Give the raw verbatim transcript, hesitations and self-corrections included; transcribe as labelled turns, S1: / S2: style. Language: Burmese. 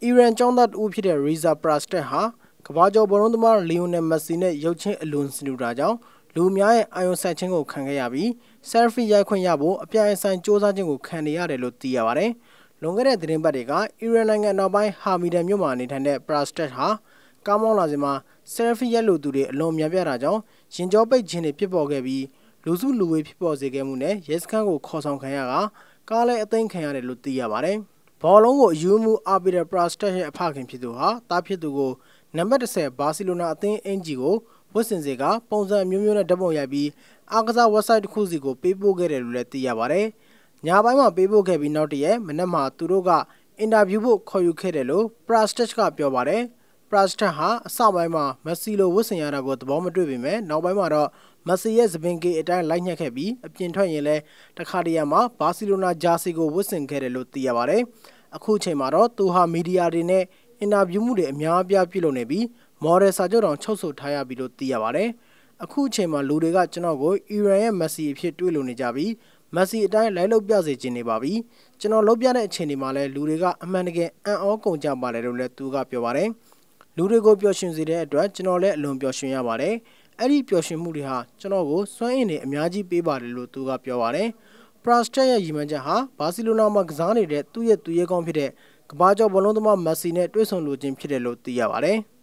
S1: Iran ကျောင်းသားတူဖြစ်တဲ့ Reza Prastet ဟာကမ္ဘာကျော်ဘောလုံးသမား Lionel Messi နဲ့ရုပ်ချင်းအလွန်စင်တူတာကြောင့်လူအများရဲ့အာရုံစိုက်ခြင်းကိုခံခဲ့ရပြီး Selfie ရိုက်ခွင့်ရဖို့အပြိုင်အဆိုင်စ조사ခြင်းကိုခံနေရတယ်လို့သိရပါတယ်။လွန်ခဲ့တဲ့သတင်းပတ်တွေက Iran နိုင်ငံနောက်ပိုင်း Hamidan မြို့မှာနေထိုင်တဲ့ Prastet ဟာကားမောင်းလာစဉ်မှာ Selfie ရိုက်လို့သူတွေအလွန်များပြားတာကြောင့်ရင်ကြောပိတ်ခြင်းတွေဖြစ်ပေါ်ခဲ့ပြီးလူစုလူဝေးဖြစ်ပေါ်စေခဲ့မှုနဲ့ရဲစခန်းကိုခေါ်ဆောင်ခံရကကားလည်းအသိမ်းခံရတယ်လို့သိရပါတယ်။ဘောလုံးကိုအယူမှုအားပေးတဲ့ Prastet ရဲ့အဖခင်ဖြစ်သူဟာတားဖြစ်သူကိုနံပါတ်၁၀ဘာစီလိုနာအသင်းအင်ဂျီကိုဝတ်ဆင်စေကပုံစံမျိုးမျိုးနဲ့ဓာတ်ပုံရိုက်ပြီးအားကစား website တစ်ခုစီကိုပေးပို့ခဲ့တယ်လို့လည်းသိရပါတယ်။ညပိုင်းမှာပေးပို့ခဲ့ပြီးနောက်တရက်မနက်မှာသူတို့ကအင်တာဗျူးဖို့ခေါ်ယူခဲ့တယ်လို့ Prastet ကပြောပါတယ်။ Prastet ဟာအစပိုင်းမှာ Messi လိုဝတ်ဆင်ရတာကိုသဘောမတွေ့ပေမဲ့နောက်ပိုင်းမှာတော့ Messi ရဲ့သပင်ကေအတိုင်းလိုက်ညှက်ခဲ့ပြီးအပြင်ထွက်ရင်လည်းတခါတရံမှာဘာစီလိုနာဂျာစီကိုဝတ်ဆင်ခဲ့တယ်လို့သိရပါတယ်။အခုချိန်မှာတော့သူဟာမီဒီယာတွေနဲ့အင်တာဗျူးမှုတွေအများအပြားပြုလုပ်နေပြီးမော်ဒယ်စာချုပ်တောင်ချုပ်ဆိုထားရပြီလို့သိရပါတယ်။အခုအချိန်မှာလူတွေကကျွန်တော်ကိုအီရန်ရဲ့ Messi အဖြစ်တွေးလို့နေကြပြီး Messi အတိုင်းလိုက်လုပ်ပြစေချင်နေပါပြီ။ကျွန်တော်လုပ်ပြတဲ့အချိန်ဒီမှာလဲလူတွေကအမှန်တကယ်အံ့ဩကုန်ကြပါတယ်လို့လည်းသူကပြောပါတယ်။လူတွေကိုပျော်ရွှင်စေတဲ့အတွက်ကျွန်တော်လည်းအလွန်ပျော်ရွှင်ရပါတယ်။အဲ့ဒီပျော်ရွှင်မှုတွေဟာကျွန်တော်ကိုစွမ်းအင်တွေအများကြီးပေးပါတယ်လို့သူကပြောပါတယ်။ Prastet ရဲ့ရည်မှန်းချက်ဟာဘာစီလိုနာမှာကစားနေတဲ့သူ့ရဲ့သူရဲကောင်းဖြစ်တဲ့ကမ္ဘာကျော်ဘောလုံးသမား Messi နဲ့တွေ့ဆုံလိုခြင်းဖြစ်တယ်လို့သိရပါတယ်။